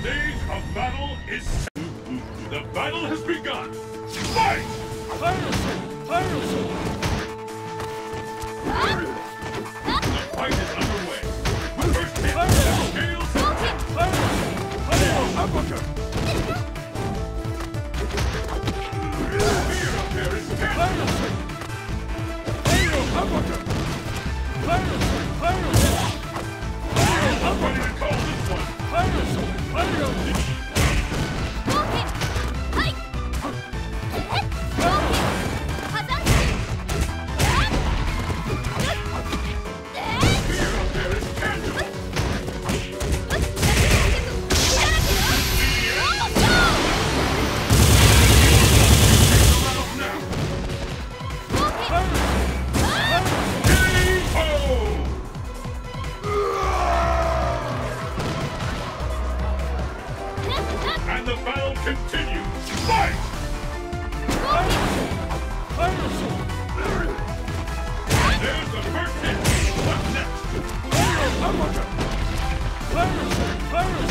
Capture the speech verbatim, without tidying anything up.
stage of battle is set. The battle has begun. Fight! Piracy! Piracy! The fight is underway. First hit, scales. Piracy! Piracy! Uppercut! Fear up there is canceled. Piracy! Uppercut! Piracy! Piracy! I'm ready to call this one. Piracy! Piracy! And the battle continues. Fight! Piracy! There's the first hit. What's next? Uppercut! Piracy! Piracy!